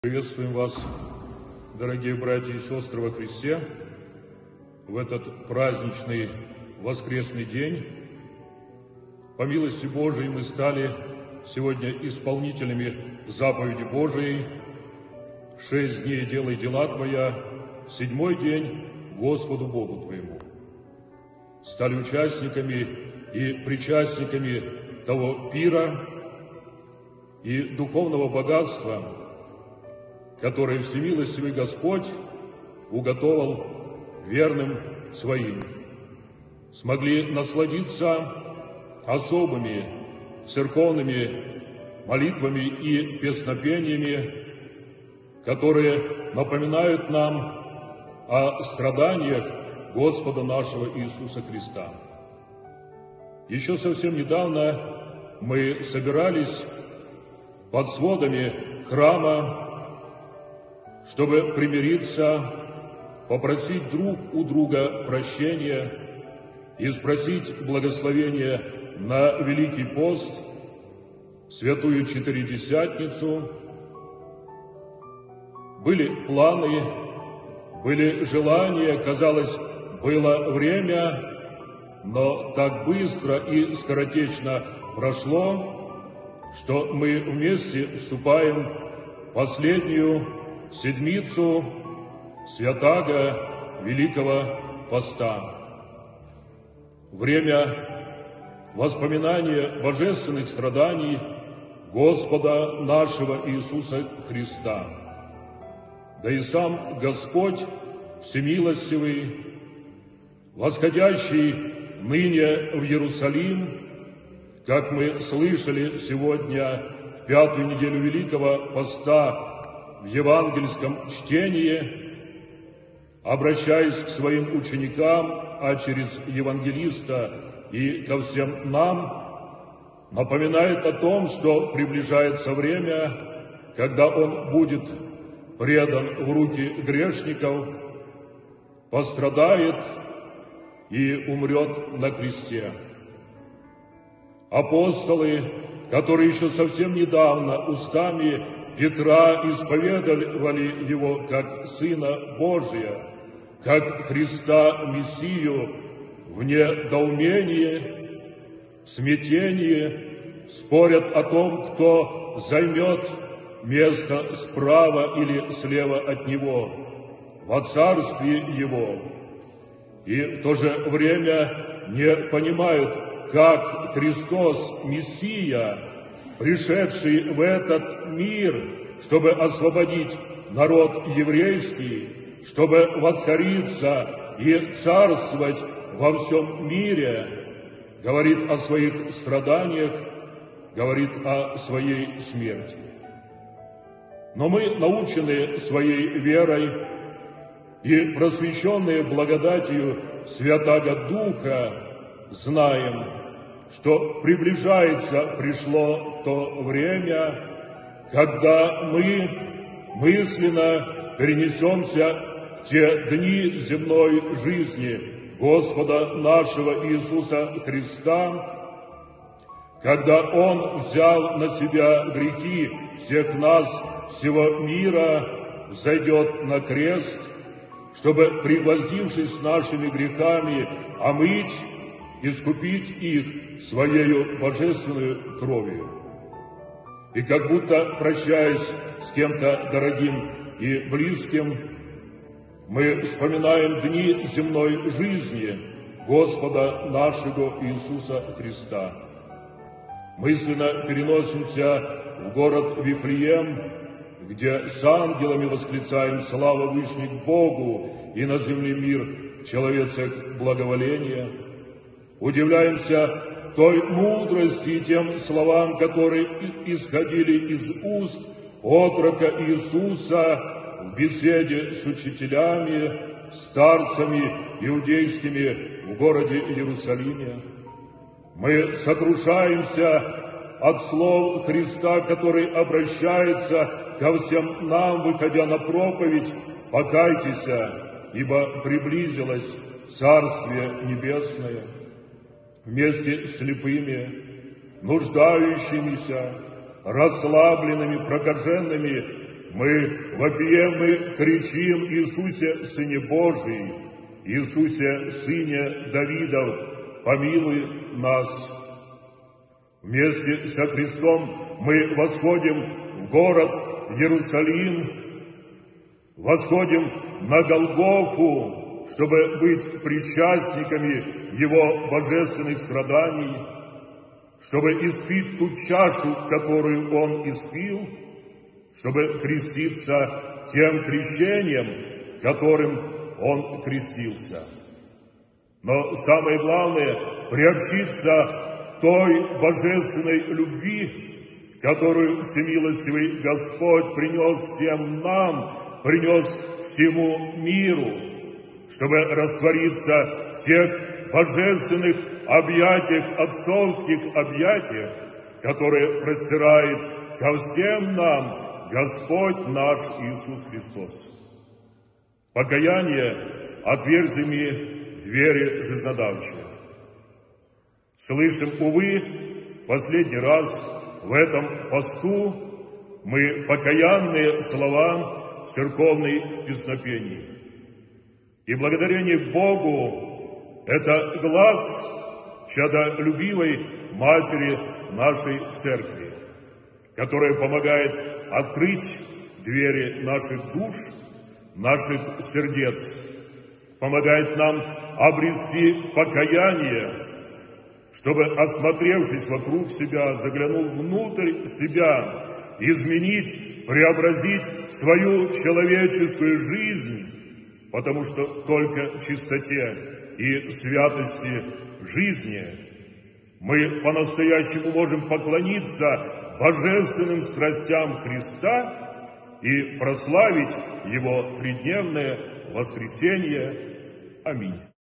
Приветствуем вас, дорогие братья и сестры во Христе, в этот праздничный воскресный день. По милости Божией мы стали сегодня исполнителями заповеди Божией. 6 дней делай дела Твоя, 7-й день Господу Богу Твоему. Стали участниками и причастниками того пира и духовного богатства, которое всемилостивый Господь уготовал верным Своим. Смогли насладиться особыми церковными молитвами и песнопениями, которые напоминают нам о страданиях Господа нашего Иисуса Христа. Еще совсем недавно мы собирались под сводами храма, чтобы примириться, попросить друг у друга прощения и спросить благословения на Великий пост, Святую Четыредесятницу. Были планы, были желания, казалось, было время, но так быстро и скоротечно прошло, что мы вместе вступаем в последнюю седмицу святаго Великого Поста. Время воспоминания божественных страданий Господа нашего Иисуса Христа. Да и сам Господь Всемилостивый, восходящий ныне в Иерусалим, как мы слышали сегодня в 5-ю неделю Великого Поста, в евангельском чтении, обращаясь к своим ученикам, а через евангелиста и ко всем нам, напоминает о том, что приближается время, когда Он будет предан в руки грешников, пострадает и умрет на кресте. Апостолы, которые еще совсем недавно устами Петра исповедовали Его как Сына Божия, как Христа Мессию, в недоумении, в смятении, спорят о том, кто займет место справа или слева от Него во Царстве Его, и в то же время не понимают, как Христос, Мессия, пришедший в этот мир, чтобы освободить народ еврейский, чтобы воцариться и царствовать во всем мире, говорит о своих страданиях, говорит о своей смерти. Но мы, наученные своей верой и просвещенные благодатью Святаго Духа, знаем, что пришло то время, когда мы мысленно перенесемся в те дни земной жизни Господа нашего Иисуса Христа, когда Он взял на себя грехи всех нас, всего мира, взойдет на крест, чтобы, пригвоздившись с нашими грехами, омыть, искупить их Своею божественную кровью. И как будто, прощаясь с кем-то дорогим и близким, мы вспоминаем дни земной жизни Господа нашего Иисуса Христа. Мысленно переносимся в город Вифлеем, где с ангелами восклицаем «Слава Вышних Богу, и на земле мир человецек благоволения». Удивляемся той мудрости и тем словам, которые исходили из уст отрока Иисуса в беседе с учителями, старцами иудейскими в городе Иерусалиме. Мы сокрушаемся от слов Христа, который обращается ко всем нам, выходя на проповедь: «Покайтесь, ибо приблизилось Царствие Небесное». Вместе с слепыми, нуждающимися, расслабленными, прокаженными мы вопием и кричим: Иисусе, Сыне Божий, Иисусе, Сыне Давидов, помилуй нас. Вместе со Христом мы восходим в город Иерусалим, восходим на Голгофу, чтобы быть причастниками Его божественных страданий, чтобы испить ту чашу, которую Он испил, чтобы креститься тем крещением, которым Он крестился. Но самое главное – приобщиться той божественной любви, которую всемилостивый Господь принес всем нам, принес всему миру, чтобы раствориться в тех божественных объятиях, отцовских объятиях, которые простирает ко всем нам Господь наш Иисус Христос. Покаяние отверзими двери жизнодавчие. Слышим, увы, последний раз в этом посту мы покаянные слова в церковной песнопении. И благодарение Богу это глаз чадолюбивой Матери нашей Церкви, которая помогает открыть двери наших душ, наших сердец, помогает нам обрести покаяние, чтобы, осмотревшись вокруг себя, заглянув внутрь себя, изменить, преобразить свою человеческую жизнь, потому что только в чистоте и святости жизни мы по-настоящему можем поклониться божественным страстям Христа и прославить Его тридневное воскресение. Аминь.